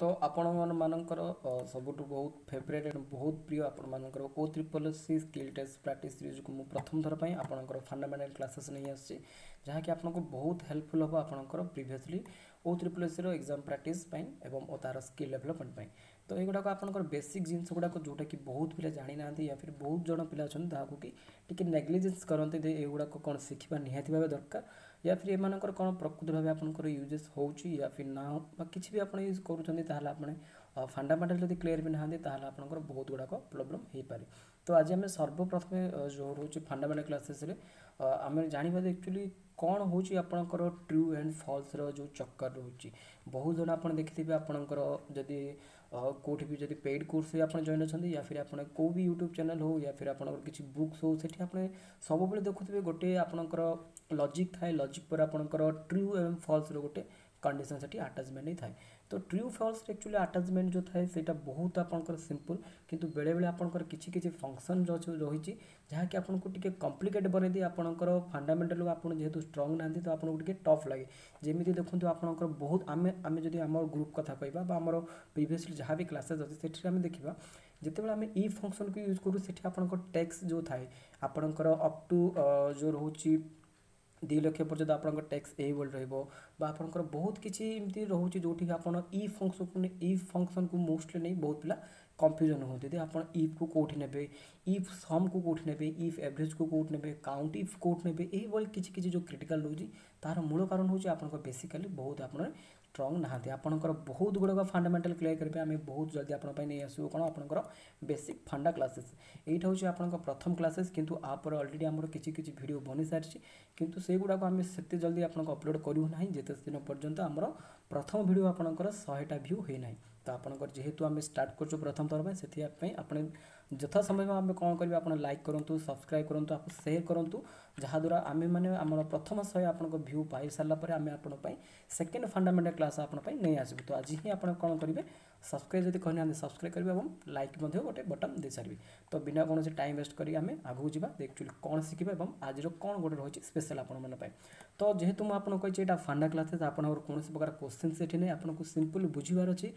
तो आपण मानकर सबुठु बहुत फेवरेट एंड बहुत प्रिय आपण मानकर OSSSC skill test practice series को मु प्रथम थर पई आपनकर फंडामेंटल क्लासेस नहीं आसी जहाँ कि आपको बहुत हेल्पफुल हम आपनकर प्रीवियसली OSSSC रो एग्जाम प्रैक्टिस पई एवं ओ तार स्किल डेवलपमेंट पई तो ये गुड़ाक आपनकर बेसिक जिनस गुड़ाक जोटा कि बहुत पिला जानी ना या फिर बहुत जन पिला अच्छा ताकू कि टिके नेग्लिजेंस करते दे ये गुड़ाक कौन शिखा निहाती भाव दरकार या फिर एमानकर कौन प्रकृत भाव आपनकर यूजेस होउची या फिर ना बा किछि भी आपण यूज करूछन्ती ताहले आपण फंडामेंटल जदि क्लियर भी नहांती ताहले आपनकर बहुत गुड़ाक प्रॉब्लम हो पारे। तो आज आम सर्वप्रथमे जो रोचे फंडामेंटल क्लासेस रे आम जानवा एक्चुअली कौन होची आपनकर ट्रू एंड फॉल्स रो जो चक्कर रोची बहुत जन आप देखिथिबे आपनकर जदि कोठी भी जदि पेड कोर्स आप जॉइन अच्छी या फिर आप को भी यूट्यूब चैनल हो या फिर आप किसी बुक्स हो सेठी आप सब बेले देखुथिबे गोटे आपनकर लॉजिक थाए लॉजिक पर आपनकर ट्रू एवं फॉल्स रो गोटे कंडीशन सेठी अटैचमेंट ही थाए। तो ट्रू फॉल्स एक्चुअली अटैचमेंट जो थाए सेटा बहुत आपनकर सिंपल किंतु बेले बेले आपनकर किछि किछि फंक्शन जो रही जहाँ कि आपको टिके कॉम्प्लिकेट बने दी आपनकर फंडामेंटल आपन जेहेतु स्ट्रांग नांती तो आपको टिके टफ लगे जेमिति देखंतु आपनकर बहुत आमे जदि हमर ग्रुप कथा कहबा बा हमर प्रीवियसली जहाँ भी क्लासेस अछि सेठी आमे देखिबा जितेबाला आम ई फंक्शन को यूज करूँ सेठी आपनकर टैक्स जो थाए आपनकर अप टू जो रोची 2 लाख पर्यंत आपनकर टैक्स एबल रहइबो बा आपनकर बहुत किछि एमती रहउची जोठी आपन ई फंक्शन को मोस्टली नहीं बहुत पिला कंफ्यूजन होती दे आपन इफ को कोठी नेबे इफ सम को कोठी नेबे इफ एवरेज को कोठी नेबे काउंट इफ कोठी नेबे एही बोल किछि किछि जो क्रिटिकल रहउची तार मूल कारण होची आपनकर बेसिकली बहुत आपन स्ट्रांग नहांती आपनकर बहुत गुडा फंडामेंटल क्लियर करबे आमे बहुत जल्दी आपन पय नै आसु कोन आपनकर बेसिक फंडा क्लासेस एटा होची आपनकर प्रथम क्लासेस किंतु आ पर ऑलरेडी हमर किछि किछि वीडियो बनि सारछि किंतु से गुडा को आमे सेते जल्दी आपन अपलोड करिउ नाही जेते दिन पर्यंत हमर प्रथम वीडियो आपनकर 100 टा व्यू होई नाही। तो आपनकर जेहेतु आम स्टार्ट करछु प्रथम थर पे सेति आपण यथा समय में आम कौन करेंगे आप लाइक करूँ सब्सक्राइब करूँ आप शेयर करूँ जहाँद्वारा आम मैंने आम प्रथम 100 आप व्यू पाई सारापर आम आपण सेकेंड फंडामेंटल क्लास आपण नहीं आसबू। तो आज ही आप कौन करेंगे सब्सक्राइब जब कहना सब्सक्राइब करेंगे और लाइक गोटे बटन दे सारी। तो बिना कौन टाइम वेस्ट करेंगे आम आगू जा एक्चुअली कौन शिखा और आज कौन गोटे रही स्पेशल आपण तो जेहेतु मुझे कही फंडा क्लासेस आपन कौन प्रकार क्वेश्चन से नहीं आपको सिंपल बुझार अच्छे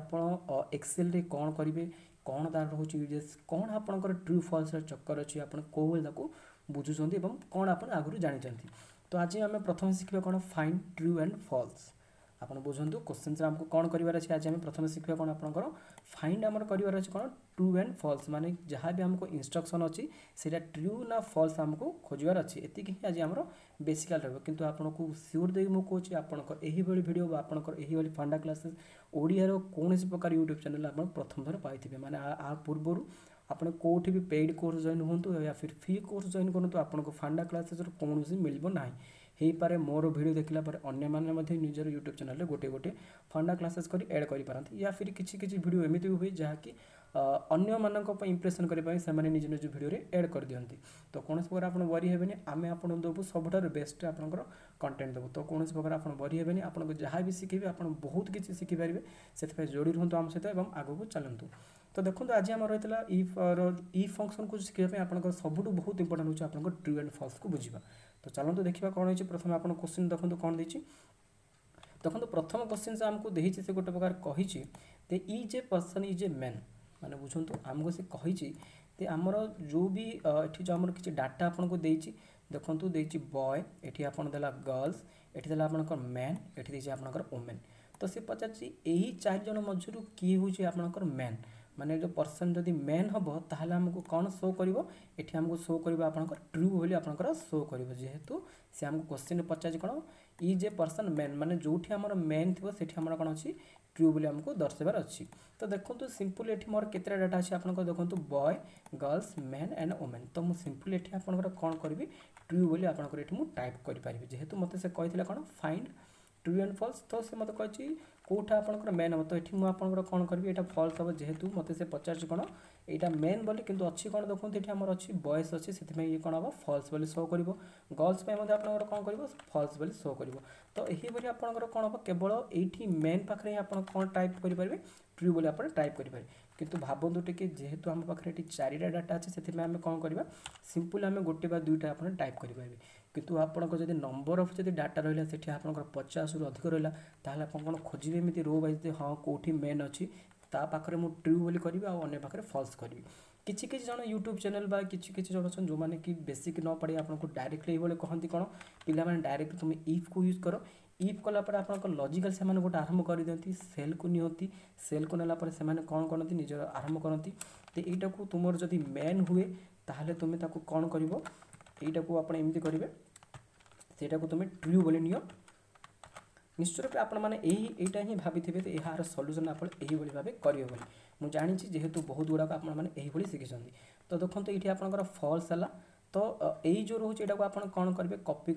आप एक्सेल रे कौन करेंगे कौन तार रोचे यूजेस कौन आपंकर ट्रू फॉल्स चक्कर अच्छी आप कौ बुझुंट और कौन आप आगु जानी। तो आज आम प्रथम शिखा कौन फाइंड ट्रू एंड फॉल्स आप बुझुँ क्वेश्चन से आमको कौन करार अच्छे आज आम प्रथम शिखा कौन आपंकर फाइंड आम करार अच्छे कौन ट्रू एंड फॉल्स माने जहाँ भी आमको इंस्ट्रक्शन अच्छी से ट्रू ना फॉल्स आमको खोजार अच्छी एति आज आम बेसिकल रहा किंतु आपको सियोर दे मुझे आपंकर यही वीडियो आपंकर यही फंडा क्लासेस ओडियार कौन प्रकार यूट्यूब चैनल आप प्रथम थर पाई माने आ पूर्वर आप कौटी भी पेड कोर्स जॉइन हूँ या फिर फ्री कोर्स जॉइन करूँ आपको फंडा क्लासेस कौन मिलबो ना हो पारे मोर वीडियो देखला पर अन्य माने निजर यूट्यूब चैनल गोटे गोटे फंडा क्लासेस कर ऐड कर पारती या फिर किसी किसी वीडियो एमती हुए जहाँकि अन्य मानक इंप्रेशन करने से निज निज वीडियो रे ऐड कर दियंती। तो कौन प्रकार आप वरी हेबेनी आमे आपन देबू सबठार बेस्ट आपनकर कंटेंट देबू। तो कौन प्रकार आप वरी हेबेनी आपन जहाँ भी शिखेबे आप बहुत किसी शिखि पारे से जोड़ी रुहतु आम सहित और आगू चलतु। तो देखो आज आम रही ई फंक्शन को शिखापी आप सबुठ बहुत इंपोर्टेंट होकर ट्रू एंड फॉल्स को बुझा। तो चलते देखा कौन हो प्रथम आप क्वेश्चन देखो कौन देती देखो प्रथम क्वेश्चन से आमको देती से गोटे प्रकार कही is a person is a man माने बुझुँ आमको से कही आमर जो भी ये जो आम किसी डाटा आपको देती देखो देती बॉय ये आप गर्ल्स ये देला आपंकर मैन ये देती आपंकर वुमेन। तो सी पचार यही 4 जन मध्य किए हूँ आपंकर मैन माने जो पर्सन जदि मैन हम ताहले हमको कौन शो करिवो एठी हमको शो करिवो आपनकर ट्रू बोली आपनकर शो करिवो जेहेतु से हमको क्वेश्चन पचार कौन इज ए पर्सन मैन माने जोठी हमर मैन थिबो सेठी हमर कौन अछि ट्रू बोली हमको दर्शाइबार अछि। तो देखो सिंपल एठी मोर केतरा डाटा अछि आपनकर देखो boy girls man and women. तो मु सिंपल एठी आपनकर कौन करबी ट्रू बोली आपनकर एठी मु टाइप करि परिबि जेहेतु मते से कहिथिला कौन फाइंड ट्रू एंड फॉल्स। तो से मते कहि कोठा आपनकर मैन हम तो ये मुझे आपनकर कौन करी ये फॉल्स हम जेहेतु मते से पचार कौन यहाँ मेन बोली किंतु अच्छी कौन देखो ये आम अच्छी बॉयस अच्छी से ये कौन हम फॉल्स बोली शो कर गर्ल्स आपनकर कौन कर फॉल्स बोली शो कर। तो यही बोली आपनकर कौन हम केवल ये मेन पाखे आप कौन टाइप करेंगे ट्रू बोली आप टाइप करेंगे किंतु भावतु टे जेहेतु आम पाखे 4टा डाटा अच्छे से आम कौन करवा सिंपल आम गोटे बा 2टा आप टाइप करेंगे किंतु आपनको जदि नंबर ऑफ जदि डाटा रहिला सेठी आपनकर 50 रु अधिक रहिला ताहले आपन कोन खोजिबे एमिति रो वाइज हाँ कोठी मेन अछि ता पाखरे मु ट्रू बोली करबी आ अन्य पाखरे फॉल्स करबी। किछि किछि जण यूट्यूब चैनल बा किछि किछि जण छन जो माने कि बेसिक न पढ़ी आपनको डायरेक्टली बोले कहंती कोन पिला माने डायरेक्ट तुम इफ को यूज करो। इफ कला पर आपनको लॉजिकल से माने गोटे आरंभ कर दियंती सेल को नियंती सेल को नेला पर से माने कोन करंती निज आरंभ करंती ते एटा को तुमर जदि मेन हुए ताहले तुमे ताको कोन करबो एटा को आपण एमिति करिवे सेटा को तुमे ट्रू बोली नियो। निश्चय रूप आपण माने एटा ही भाबिथिबे ते एहार सॉल्यूशन आपण एही बोली भाबे करियो बोली मु जानि छी जेहेतु बहुत गुडा आपण माने एही बोली सिखिसंदी। तो देखंतु एठी आपनकर फॉल्स हला तो एही जो रहउछ एटा को आपण कोन करबे कॉपी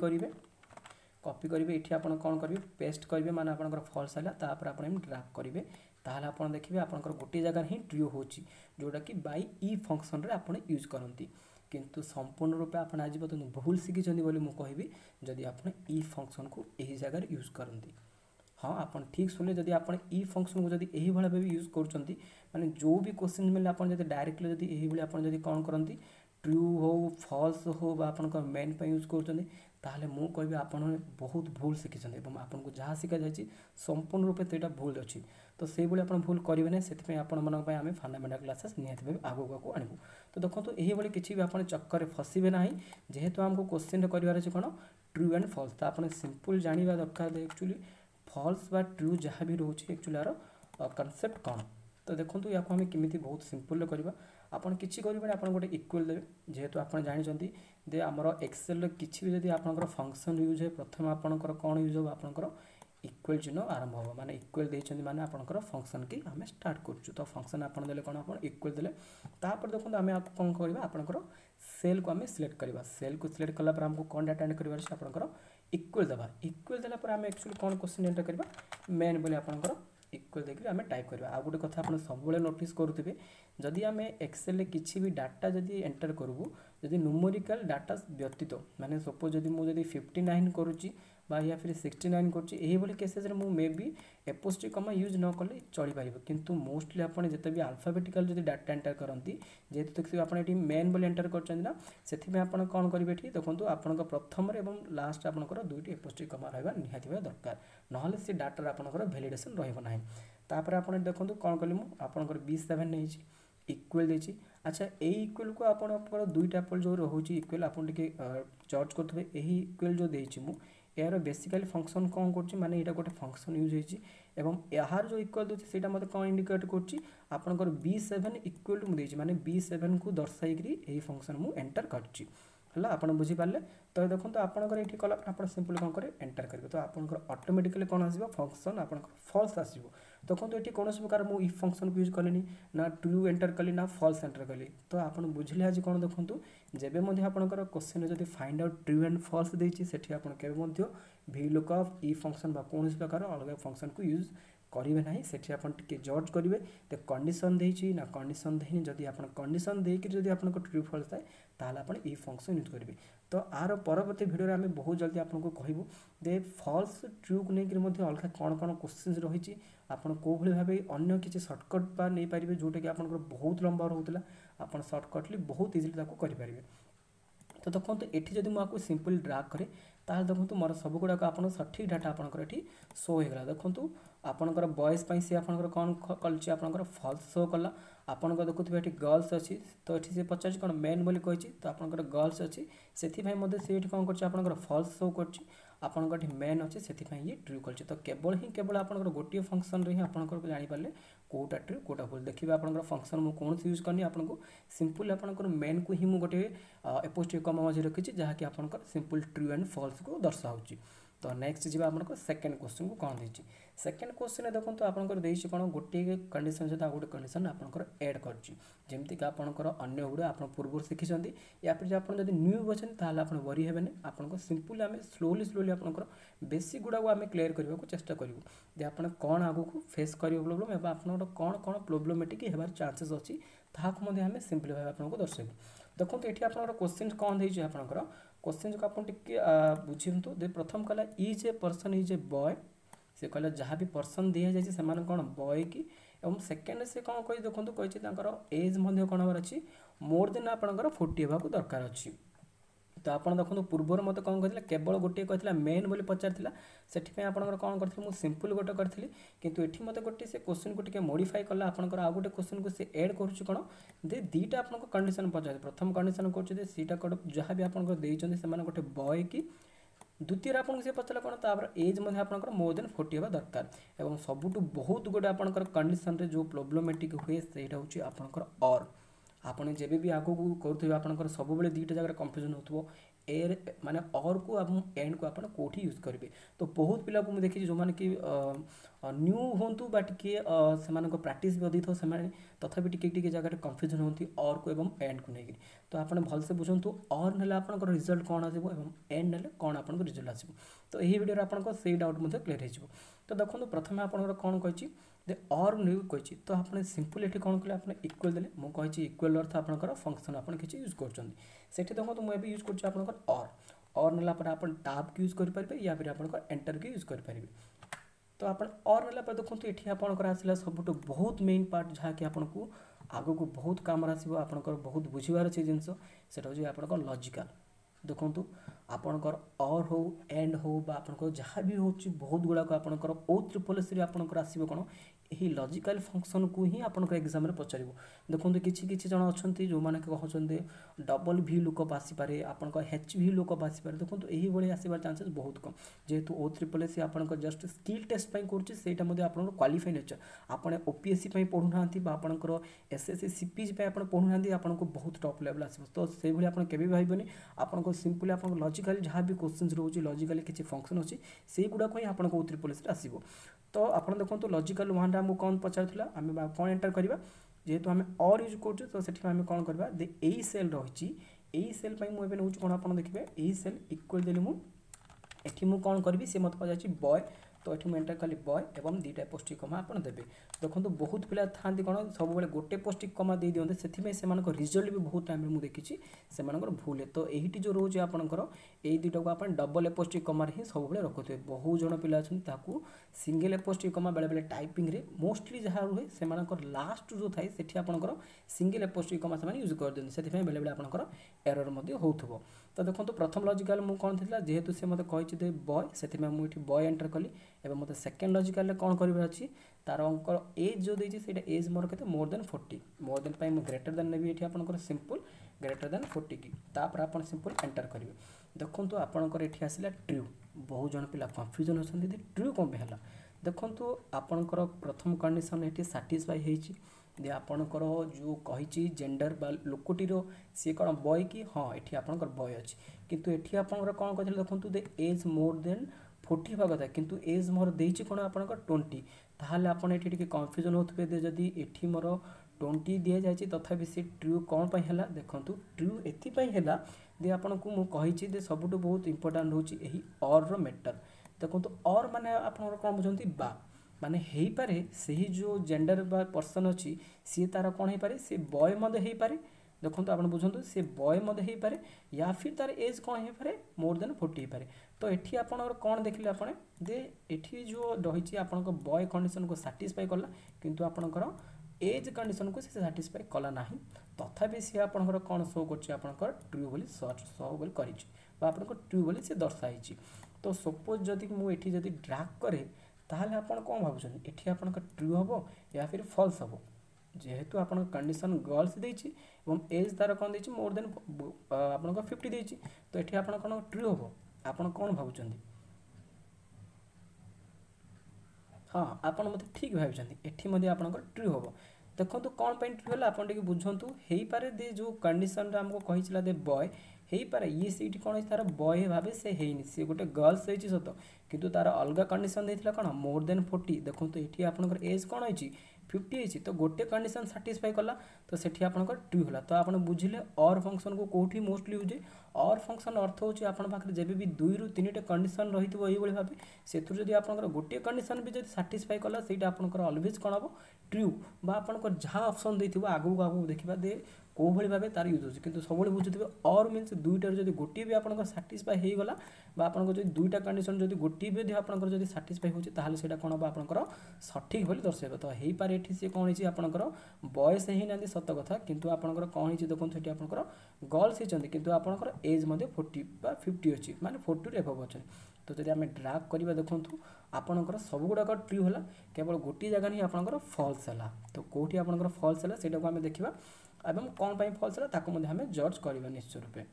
करिवे एठी आपण कोन करबे पेस्ट करिवे माने आपनकर फॉल्स हला तापर आपण एम ड्रैग करिवे ताहले आपण देखिबे आपनकर गोटे जगह ही ट्रू होची जोटा कि बाय ई फंक्शन रे आपण यूज करंती। किंतु संपूर्ण रूप आपण आज बतन भूल सिखिछंदी बोली मु कहबी जदि आपण ई फंक्शन को एही जगह रे यूज करंती। हाँ आपण ठीक सुनले जदि आपण ई फंक्शन को जदि एही भला भाबे यूज करचंती माने जो भी क्वेश्चन मिले आपण जदि डायरेक्टली जदि एही भली आपण जदि कोन करंती ट्रू हो फॉल्स हो बा आपण को मेन पे यूज करचंती ताहले मु कहबी आपण बहुत भूल सिखिछंती एवं आपण को जहाँ सिखा जायछि संपूर्ण रूप तेटा भूल अछि। तो से बोली आपण भूल करिवे नै सेति पे आपण मन पे हमें फंडामेंटल क्लासेस नियत भाबे आगो को आनिबो। तो देखंतु एही बोली किछि भी आपण चक्कर रे फसिबे नाही जेहेतु हमको क्वेश्चन रे करिवार अछि कोन ट्रू एंड फॉल्स तो आपण सिंपल जानिबा दरकार एक्चुअली फॉल्स बा ट्रू जहाँ भी रोचे एक्चुअली यार कॉन्सेप्ट कौन। तो देखो या आम केमी बहुत सिंपल करवा आपन किछि करिबे आपन गोटे इक्वल देबे जेहेतु आपन जानिचंती दे हमर एक्सेल किछि भी जदि आपनकर फंक्शन यूज है प्रथम आपनकर कोन यूज हो आपनकर इक्वल चिन्ह आरंभ हो माने इक्वल देइचंती माने आपनकर फंक्शन की हमें स्टार्ट करछु। तो फंक्शन आपन देले कोन आपन इक्वल देले तापर देखो आम कोन करबा आपनकर सेल को हमें सिलेक्ट करबा सेल को सिलेक्ट कला पर हमको कोन डाटा एंटर करबा छै आपनकर इक्वल देला पर आम एक्चुअली कौन क्वेश्चन एंटर करबा मेन बोली आपनकर इक्वल देकरी आम टाइप करबा। आ गोटे कथा आपन सब बेले नोटिस करूथिबे जदि आम एक्सेल रे किछि भी डाटा जदि एंटर करबू जदि न्यूमेरिकल डाटा व्यतीत माने सपोज जदि मु जदि 59 करूची बा या फिर 69 करूची एही बोली केसेस रे मु maybe apostrophe comma use न करले चली पारिबो। किंतु मोस्टली आपन जते भी अल्फाबेटिकल जदि डाटा एंटर करंती जेहेतु देखि आपन एठी मेन बोली एंटर करचंदी ना सेथि में आपन कोन करिवे एठी देखंतु आपन को प्रथम रे एवं लास्ट आपन को दुईटी एपोस्ट्रोफी कमा रहबा निहाती बा दरकार नहले से डाटा आपन को वैलिडेशन रहबो नाही। तापर आपन देखंतु कोन कली मु आपन को 27 नेछि इक्वल देछि। अच्छा ए इक्वल को आपन दुईटा पल जो रहउची इक्वल आपन टिके चर्च करथबे एही इक्वल जो देछि मु यार बेसिकली फंक्शन कौन करछि माने एटा गोटे फंक्शन यूज होइछि एवं यार जो इक्वल दोछि सेटा मते कोन इंडिकेट करछि आपनकर b7 इक्वल टू मु देछि माने b7 को दर्शाई करी एही फंक्शन मु एंटर करछि हला आपण बुझी पाले। तो देखंतु आपनकर एठी कला आपण सिंपल कोन करे एंटर करबे तो आपनकर ऑटोमेटिकली कोन आसीबो फंक्शन आपनकर फॉल्स आसीबो। देखंतु एठी कोनोस प्रकार मु इफ फंक्शन को यूज करलेनी ना ट्रू एंटर करली ना फॉल्स एंटर करली। तो आपण बुझले आज कोन देखंतु जेबे मध्ये आपनकर क्वेश्चन जदी find out true and false देछि सेठी आपण केबे मध्ये we look of if function बा कोनोस प्रकार अलग फंक्शन को यूज करिवे नाही सेठी आपण टिके जज करिवे ते कंडीशन देछि ना कंडीशन देहिनी जदी आपण कंडीशन देकि जदी आपनको ट्रू फॉल्स थाए ताहले आपण ई फंक्शन यूज करिवे। तो आर परवर्ती वीडियो रे हम बहुत जल्दी आपनको कहबो दे फॉल्स ट्रू को नेकि मध्ये अलग कोन कोन क्वेश्चंस रहिछि आपण को भली भाबे अन्य किछि शॉर्टकट बा नै परिबे जोटा कि आपनको बहुत लंबा रहउतला आपण शॉर्टकटली बहुत इजीली ताको करि परिबे। तो देखंतु एठी जदी मु आपको सिंपल ड्रैग करे ताहले देखंतु मोर सब गुडा को आपण सठिक डाटा आपनकर एठी शो हो गेला। देखंतु आपनकर बॉयज पई से आपनकर कोन कलछि आपनकर फॉल्स शो कला आपनकर देखुथिबे एठी गर्ल्स अछि तो एठी से 50 कोन मेन बोली कहिछि तो आपनकर गर्ल्स अछि सेथि भाई मध्ये से एठी कोन करछि आपनकर फॉल्स शो करछि आपनकर एठी मेन अछि सेथि भाई ये ट्रू करछि। तो केवल आपनकर गोटिए फंक्शन रे ही आपनकर जानि पाले कोटा ट्रू कोटा फॉल्स देखिबे आपनकर फंक्शन मु कोन यूज करनी आपनको सिंपल आपनकर मेन को ही मु गोटे एपोस्ट्रोफी कमा मझे रखिछि जहा कि आपनकर सिंपल ट्रू एंड फॉल्स को दर्शाउछि। तो नेक्स्ट जीवा आपनकर सेकंड क्वेश्चन को कोन देछि सेकंड क्वेश्चन देखंतु आपनकर देछि कोन गोटे कंडीशन से गोटे कंडीशन आपनकर ऐड करछि जेमति कि आपनकर अन्य गुडे आपन पूर्व सिखिसंदी या फिर आपन जदी न्यू बचन ताले आपन वरी हेबेने आपनको सिंपल हमें स्लोली आपनकर बेसिक गुडा को हमें क्लियर करबा को चेष्टा करिवो जे आपन कोन आगु को फेस करियो प्रॉब्लम एबा आपन कोन प्रॉब्लमेटिक हेबार चांसेस अछि ताहाक मध्ये हमें सिंपल भाबे आपनको दर्शाइबो। देखंतु एठी आपनकर क्वेश्चन कोन देछि आपनकर क्वेश्चन को आपन टिके बुझियंतु दे प्रथम कला is a person is a boy से कहला जहाँ भी पर्सन दिया जाय से माने कोन बॉय की एवं सेकंड से कोन कहि देखंतु कहि तांकर एज मध्ये कोन हबार अछि मोर देन आपनकर 40 हेबा को दरकार अछि। तो आप देखो पूर्वर मत कौन कहला केवल गोटे कहला मेन बोली पचार से आपंकर कौन करी सिंपल गोटे करी कितु ये मत गोटे से क्वेश्चन को टिके मॉडिफाई कला आपंकर आउ गोटे क्वेश्चन को से ऐड करुच्ची कौन दे दीटा आपको कंडीशन पचार प्रथम कंडीशन कर सीटा जहाँ भी आपंकर देते गोटे बॉय कि द्वितीय आपको सी पचारा कौन तापर एज आप मोर देन 40 होगा दरकार और सबुठ बहुत गोटे आपंकर कंडीशन रे जो प्रोब्लेमेटिक हुए सहीटा हूँ आपंकर और आपने जब भी आगू करुवे आपंकर सब दुईटा जगह कंफ्यूजन हो एर माने और को एंड को आप कौटी यूज करेंगे तो बहुत पिला को मुझे देखी जो मैंने कि न्यू हूँ बा टे से प्राक्टिस भी अधिक से तथापि टिके जगह कंफ्यूजन होती और को एवं एंड को लेकिन तो आपने भलसे बुझंतु और ना आपंकर रिजल्ट कौन आसो और एंड ना कौन आप रिजल्ट आसो तो यही वीडियो आपको से डाउट क्लीयर हो तो देखो प्रथम आपंकर कौन कही दे और न्यू कही तो आपने सिंपल ये कौन कले आपने इक्वल देले मुझे इक्वल अर्थ आपंकर फंक्शन आप किसी यूज कर देखो मुझे यूज कर और नेला आप टैब की यूज करेंगे या फिर आप एंटर की यूज करेंगे तो आप और नेला देखो ये आपंकर आसला सब बहुत मेन पार्ट जहाँकि आपको आग को बहुत काम आसो आपंकर बहुत बुझार अच्छे जिनस से आप लॉजिकल देखो आपंकर और हो एंड हो आपंकर जहाँ भी हो बहुत गुड़ाक आपंकर OSSSC आपंकर आसो कौन यही लॉजिकल फंक्शन को ही आपंकर एग्जाम पचार देखो किसी जन अच्छा जो मैंने कहते डबल भी लुकअप आसीपे आपंकर HV लुकअप आसीपे देखो यही भाई आसबार चांसेस बहुत कम जेहेतु OSSSC आपंकर जस्ट स्किल टेस्ट करूँ आप क्वालिफाई नेचर आपने OPSC पढ़ुना आपंकर SSC CPG आप पढ़ुना आपको बहुत टॉप लेवल आसो तो से भाई आप केवे भाई आपको सिंपली आप लॉजिकल जहाँ भी क्वेश्चन रोचे लॉजिकल किसी फंक्शन अच्छी से गुड़ाक ही आपको OSSSC आसो तो आप देखो लॉजिकल वन आमको कौन पचार आम कौन एंटर करवा जेहेतु आम और यूज कर तो से आम कौन करवा दे यही सेल रही सेल मुझे नौ कौन आप देखिए यही सेल इक्वल देली मुझे कौन करी सी मत पचार बॉय तो ये मुझे एंटर कली बॉय एवं दुईटा पोस्टिक कमा आप देते देखो बहुत पिला था कौन सब गोटे पोस्टिक कमा दे दिखते से रिजल्ट भी बहुत टाइम मुझे देखी से भूल है तो यही जो रोचे आपंकर यही दुईटा को आप डबल पोस्टिक कमार ही सब रखुए बहुत जन पिला अच्छा सिंगल पोस्टिक कमा बेले बेले टाइपिंग रे मोस्टली जहाँ रुहे से लास्ट जो थाए से आपंकर सिंगल पोस्टिक कमा से यूज कर दिखते से बेले बेले आपंकर एरर हो तो देखो प्रथम लॉजिकल मु कौन थी जेहेतु से मतलब कही बॉय से मुझे बॉय एंटर कली एवं मतलब सेकेंड लॉजिकल कौन कर अच्छी तार अंकर एज जो देती से एज मोर के मोर देन 40 मोर देन पाई ग्रेटर देन ने भी आपंकर सिंपल ग्रेटर देन 40 की तापर आप सिंपल एंटर करेंगे देखो आपंकर ये आसला ट्रू बहुत जन पिला कन्फ्यूजन अच्छा ट्रू कौन पे है देखो आपंकर प्रथम कंडीशन ये साटिस्फाई होती दे आपणकर जो कही जेंडर बा लोकटीर सी कौन बॉय कि हाँ ये आपंकर बॉय अच्छी किंतु ये आपंकर कौन कहते देखो दे एज मोर देन 40 होगा कथा किंतु एज मोर देती कौन आपंकर 20 ताहले आपन ये कन्फ्यूजन होते जदि ये मोर 20 दि जाए तथापि सी ट्रू कौन पर है देखो ट्रू एपाई है दे आपन को मुझे दे सब बहुत इंपोर्टाट हूँ और मैटर देखो और माने आप कौन बुझे बा माने हो पारे से जो जेंडर बा पर्सन अच्छी सी तार कौन हो पारे सी बॉय मध्य हो पारे देखो आप बुझे सी बॉय मध्य हो पारे या फिर तार एज कौन हो पारे मोर देन 40 हो पारे तो ये आप कौन देखिले आप दे ये जो रही आप बॉय कंडीशन को साटिस्फाई कला किंतु आपंकर एज कंडीशन को साटिस्फाई कला ना तथापि सी आपंकर कौन शो कर ट्रू बोली शो बोली कर ट्रू बोली सी दर्शाई तो सपोज जदि मुझे ड्राग करे ताहले आप कौन भावुँ ये आप ट्रू हम या फिर फल्स हम जेहेतु आप कंडीशन गर्ल्स देती एज तार कौन देती मोर देन आप 50 देती तो ये आप कौन ट्रू हम आप कौन भावुँ हाँ आप मत ठीक भाई ये आप ट्रू हम देखो कौन ट्रू है आप बुझंतु हो पारे दे जो कंडीशन आमको कही दे बॉय हो पारे ये सीट कौन तार बॉय भावे से है सी गोटे गर्ल्स होती सत किंतु तार अलग कंडीशन देता कौन मोर देन 40 देखो ये आपंकर एज कौन होती 50 होती तो गोटे कंडीशन साटिस्फाई कला तो सेठी आपंकर ट्रू है तो आप बुझिले और फंक्शन को कौटी मोस्टली यूज और फंक्शन अर्थ होची आपन पाखरे जेबे भी 2 रु 3 टे कंडीशन रहितबो एही बळी भाबे सेथुर जदि आपनकर गोटे कंडीशन भी जदि सैटिस्फाई कला सेटा आपनकर ऑलवेज कोन हबो ट्रू बा आपनकर जहाँ ऑप्शन देथिबो आगु आगु देखिबा दे को भाई भाव तार यूज होची किंतु सब बुझुथिबे और मीन्स दुईटार जदि गोटे भी आपन सैटिस्फाई हो गला बा आपन जदि दुईटा कंडीशन जदि गोटे भी आपन जदि सैटिस्फाई होची ताहाले सेटा कोन बा आपन सठिक बोली दर्शाइबो तो हेई पारे एठी से कोन हिची आपन बयस ही नांदी सत कथा किंतु आपन कोन हिची देखंतु एठी आपन गर्ल्स हिचंदी किंतु आपन एज मध्ये 40 बा 50 अछि माने 40 रे एबव अछि तो जदि आम ड्राग करवा देखूँ आपणकर सब गुड़ाक ट्रू है केवल गोटे जगह ही आपंकर फल्स है तो कौटी आपंकर फल्स है सेटा को आम देखा एवं कौन पाई फल्स है ताकू आम जज करवा निश्चय रूपे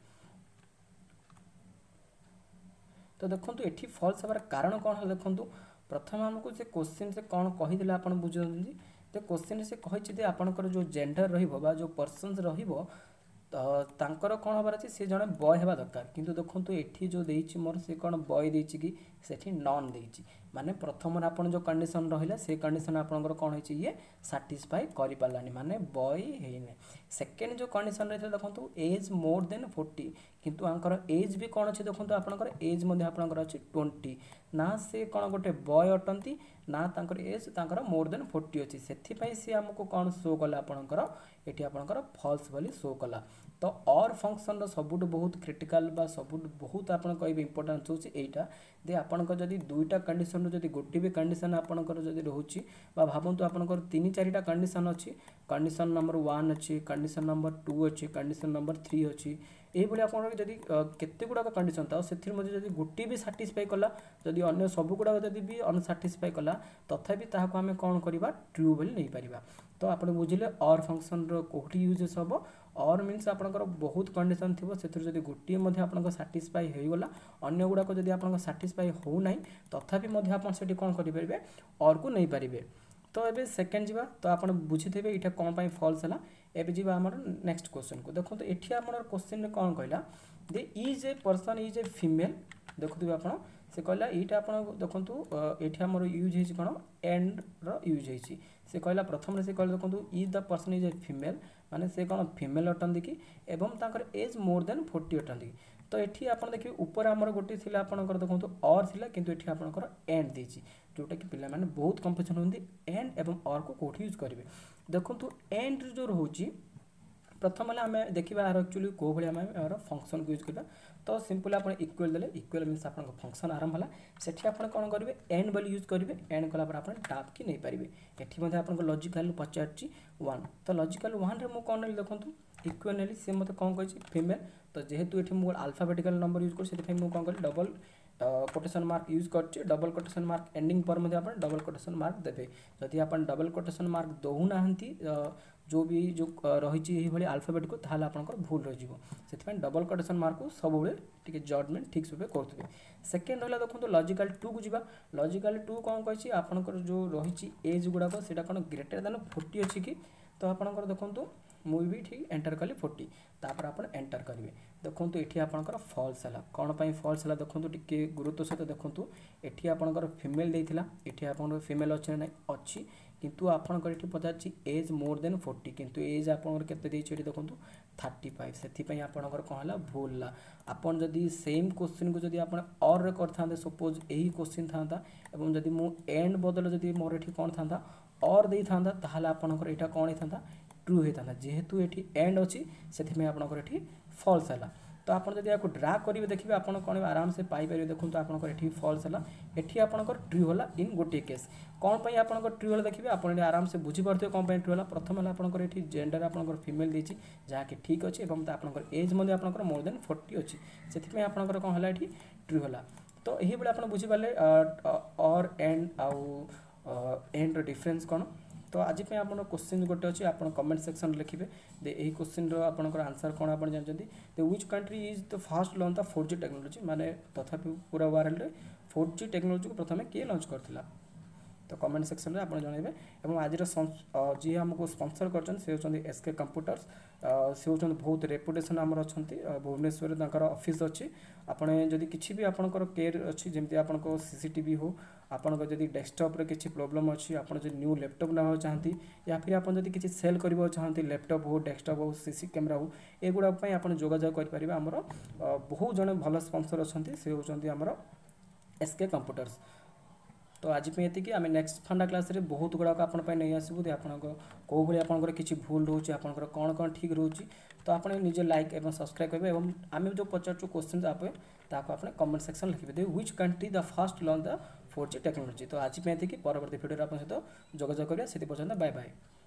तो देखो ये फल्स हमार कारण कौन है देखो प्रथम आमको से क्वेश्चन से कौन कहीदे आप बुझे तो क्वेश्चन से कही आपंकर जो जेंडर रो पर्सन्स रो तांकर कौन हबार अच्छे सी जड़े बय हवा दरकार किंतु देखो ये जो देती मोर से कौन बय देती कि सेठी नॉन देती माने प्रथम आप जो कंडीशन रहा से कंडीशन आपंकर कौन है ये साटिस्फाई कर पारानी माने बय है सेकेंड जो कंडीशन रही है देखो एज मोर देन 40 किंतु आंकर एज भी कौन अच्छे देखो आपंकर एज आपंकर अच्छे 20 ना से कौन गोटे बय अटंती ना तांकर एज तांकर मोर देन 40 अच्छी से सी आमको कौन शो कला आपंकर ये आपंकर फल्स बोली शो कला तो और फंक्शन सबुठ बहुत क्रिटिकल बा सबुठ बहुत आप कहे इंपोर्टेंस होटा दे आपंकर जदि दुईटा कंडीशन जदि गोटे भी कंडीशन आपंकर जदि रोचे भावतु आपंकर 3-4टा कंडीशन अच्छी कंडीशन नंबर 1 अच्छी कंडीशन नंबर 2 अच्छी कंडीशन नंबर 3 अच्छी यही आप केते गुड़ाक कंडीशन था से गोटे भी साटिस्फाई कला जदि अन्य सब गुड़ाक जदि भी अनसाटिस्फाई कला तथापि ताहाको आमे कौन करवा ट्रू बोली नहीं पारिबा तो आप बुझिले और फंक्शन कोठी यूजेस हम और मीन्स आपंकर बहुत कंडीशन थी से गोटे आप साटिस्फाई हो गला अन्य गुड़ाक जब आप साटिस्फाई हो ना तथापि आप कौन करेंगे और को नहीं पारे तो ये सेकेंड जा तो आप बुझीथे ये कौन पाई फल्स है एवं जी आम नेक्स्ट क्वेश्चन को देखो ये आम क्वेश्चन कौन कहला दे is a person is a female देखुए आप से कहला ये आप देखो ये आम यूज हो कौन एंड यूज हो से कहला प्रथम से कहला देखो is the person is a female माने से कौन फीमेल अटंती कि एवं तांकर एज मोर देन 40 अटंती तो ये आप देखिए ऊपर आमर गोटे थी आपंकर देखो और थी किंतु ये आपंकर एंड देती जोटा कि पिला माने बहुत कंफ्यूजन होती एंड एवं और को कौटी यूज करेंगे देखो एंड जो रोचे प्रथम आम देखा यार एक्चुअली कौ भाई आम यार फंक्शन को यूज करवा तो सिंपल आप इक्वल देले इक्वल मीन्स आप फंक्शन आरंभ है सेठी आप कौन करेंगे एंड बोली यूज करेंगे एंड कला आप टाप कि नहीं पारे ये आप लॉजिकल पचार 1 तो लॉजिकल 1 रे मु कौन नेली देखो इक्वल नेली से मत कौन कही फीमेल तो जेहेतु ये मुझे अल्फाबेटिकल नंबर यूज कर कौन करी डबल कोटेशन मार्क यूज कर डबल कोटेशन मार्क एंडिंग पर आप डबल कोटेशन मार्क देते जदि आप डबल कोटेशन मार्क दौना जो भी जो रही अल्फाबेट को ताहले आपनकर भूल रही से डबल कोटेशन मार्क को सब टे जजमेंट ठीक से करेंगे सेकेंड रहा देखो लॉजिकल 2 को जीवा लॉजिकल 2 कौन कही आपनकर जो रही एज गुड़ाक से कौन ग्रेटर देन 40 अच्छी कि तो आपनकर देखो मुझे भी ठीक एंटर कली 40 तापर आप एंटर करेंगे देखो ये आपंकर फल्स है कौन पाई फल्स है देखो टे गुरुत्व सहित देखो ये आपंकर फीमेल देता ये आप फीमेल अच्छे ना अच्छी किंतु आपंकर ये पचार एज मोर देन 40 किंतु एज आपंकर के देखो 35 से आपंकर कौन है भूल ला आपन जदि सेम क्वेश्चन को जदि आप और करते सपोज यही क्वेश्चन था एवं जदि मु एंड बदल जदि मोर ये कौन था और दे था ताहले आपंकर यहाँ कौन होता ट्रू होता था जेहेतु ये एंड अच्छी से आपंकर ये फल्स है तो आप जब आपको ड्रा करेंगे देखिए आप कौन आराम से पाइपर देखो आपंकर ये फल्स है ये आपंकर ट्रू है इन गोटे केस कौन पाई आपंकर ट्रू है देखिए आप आराम से बुझीपे कौन पाई ट्रू है प्रथम है आपंकर ये जेंडर आपंकर फीमेल देती जहाँकि ठीक अच्छे और आपंकर एज आपंकर मोर देन 40 अच्छी से आपंकर कौन है ये ट्रू है तो यही भाई आप बुझीपारे और एंड आउ एंड डिफरेंस कौन तो आज आप क्वेश्चन गोटे अच्छे आप कमेंट सेक्शन लिखे दे यही क्वेश्चन आपंकर आंसर कौन आप जानते तो which country is the fast launch the 4G technology माने तथापि पूरा वर्ल्ड में 4G टेक्नोलॉजी को प्रथम किए लॉन्च करथिला तो कमेंट सेक्शन में आप जनइबे और आज जी हमको स्पॉन्सर कर एसके कंप्यूटर्स से होती बहुत रेपुटेशन आमर अच्छा भुवनेश्वर ऑफिस अच्छी आपने जदि किसी भी आपंकर केयर अच्छी जमी आप सीसीटीवी हो आपंकर जदि डेस्कटॉप रे किसी प्रॉब्लम अच्छी आप न्यू लैपटॉप ना चाहती या फिर आप जदि किसी सेल करबा चाहती लैपटॉप हो डेस्कटॉप हो सीसी कैमेरा हो एगुड़ा आप जोगाजोग करेंगे आमर बहुत जन भल स्पॉन्सर अच्छा से होती आमर एसके कंप्यूटर्स तो आज ये आम नेक्स्ट फंडा क्लास रे बहुत गुड़ाक आपंपाई नहीं आसबू आप कौ भाई आपंकर किसी भूल रोचे आपंकर कौन कौन ठीक रोचे तो आप निजे लाइक और सब्सक्राइब करेंगे और आम जो पचारू क्वेश्चन आप कमेंट सेक्शन लिखिदे which country the first launch the 4G technology. तो आज ये परवर्ती भिडियो आप सहित जोगाजोग करिया से पर्यंत बाय बाय।